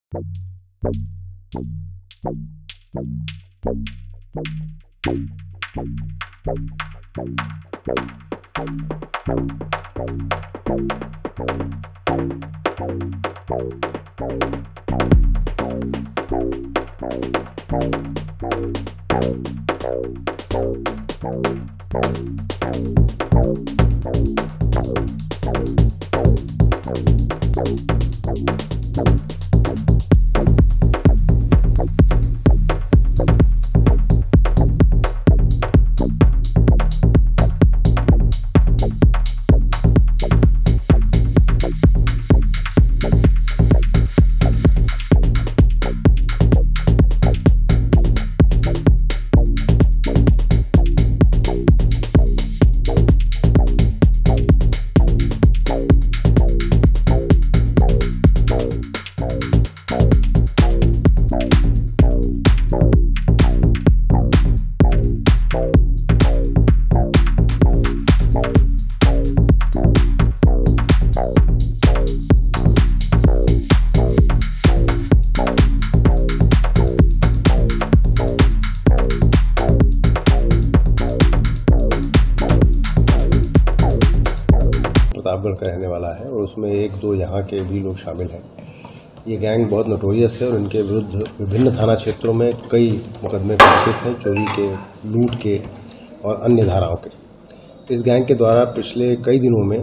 प्रतापगढ़ का रहने वाला है और उसमें एक दो यहाँ के भी लोग शामिल हैं। ये गैंग बहुत नोटोरियस है और इनके विरुद्ध विभिन्न थाना क्षेत्रों में कई मुकदमे पंजीकृत हैं, चोरी के, लूट के और अन्य धाराओं के। इस गैंग के द्वारा पिछले कई दिनों में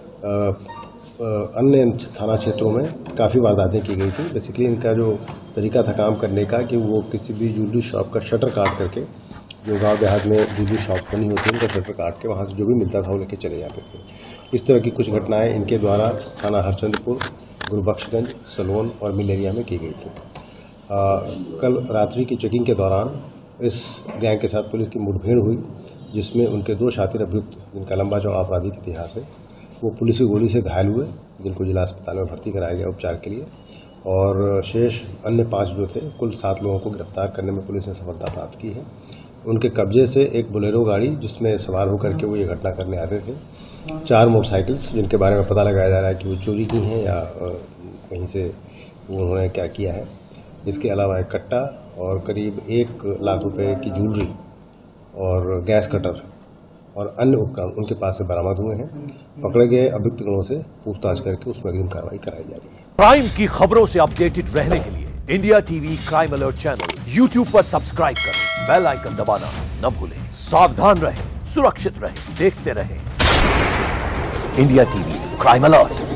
अन्य थाना क्षेत्रों में काफ़ी वारदातें की गई थी। बेसिकली इनका जो तरीका था काम करने का कि वो किसी भी ज्वेलरी शॉप का शटर काट करके, जो गांव देहात में ज्वेलरी शॉप बनी होती है उनका शटर काट के वहाँ से जो भी मिलता था वो लेके चले जाते थे। इस तरह की कुछ घटनाएं इनके द्वारा थाना हरचंदपुर, गुरुबख्शगंज, सलोन और मिल एरिया में की गई थी। कल रात्रि की चेकिंग के दौरान इस गैंग के साथ पुलिस की मुठभेड़ हुई, जिसमें उनके दो शातिर अभियुक्त, जिनका लंबा चौड़ा आपराधिक इतिहास है, वो पुलिस की गोली से घायल हुए, जिनको जिला अस्पताल में भर्ती कराया गया उपचार के लिए। और शेष अन्य 5 जो थे, कुल 7 लोगों को गिरफ्तार करने में पुलिस ने सफलता प्राप्त की है। उनके कब्जे से एक बोलेरो गाड़ी, जिसमें सवार होकर के वो ये घटना करने आते थे, 4 मोटरसाइकिल्स, जिनके बारे में पता लगाया जा रहा है कि वो चोरी की हैं या कहीं से वो उन्होंने क्या किया है। इसके अलावा एक कट्टा और करीब 1 लाख रुपए की ज्वेलरी और गैस कटर और अन्य उपकरण उनके पास से बरामद हुए हैं। पकड़े गए अभियुक्त लोगों से पूछताछ करके उसमें अग्रिम कार्रवाई कराई जा रही है। क्राइम की खबरों से अपडेटेड रहने के लिए India TV crime alert channel YouTube पर सब्सक्राइब करें, बेल आइकन दबाना न भूलें। सावधान रहें, सुरक्षित रहें, देखते रहें इंडिया टीवी क्राइम अलर्ट।